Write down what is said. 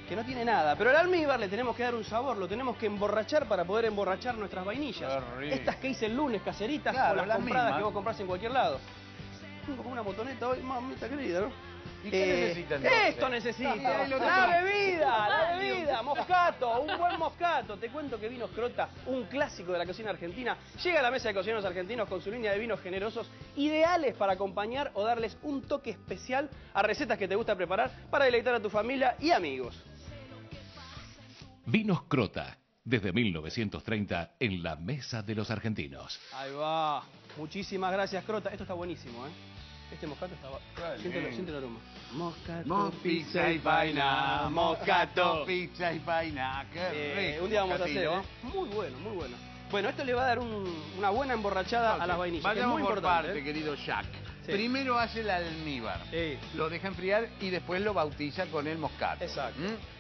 que no tiene nada. Pero al almíbar le tenemos que dar un sabor, lo tenemos que emborrachar para poder emborrachar nuestras vainillas. Estas que hice el lunes, caseritas, claro, o las las compradas mismas que vos comprás en cualquier lado. Tengo como una motoneta hoy, mamita querida, ¿no? ¿Y qué necesitan entonces? Esto necesita. Ahí lo La tenés. bebida, moscato, un buen moscato. Te cuento que Vinos Crota, un clásico de la cocina argentina, llega a la mesa de cocineros argentinos con su línea de vinos generosos, ideales para acompañar o darles un toque especial a recetas que te gusta preparar para deleitar a tu familia y amigos. Vinos Crota, desde 1930 en la mesa de los argentinos. Ahí va. Muchísimas gracias, Crota. Esto está buenísimo, ¿eh? Este moscato está... Siente el aroma. Moscato, pizza y vaina. moscato. Pizza y vaina. Qué rico. Un día vamos a hacer, moscatito. Muy bueno, muy bueno. Bueno, esto le va a dar una buena emborrachada a las vainillas, que es Vayamos muy por importante. parte, querido Jack. Sí. Primero hace el almíbar. Sí. Lo deja enfriar y después lo bautiza con el moscato. Exacto.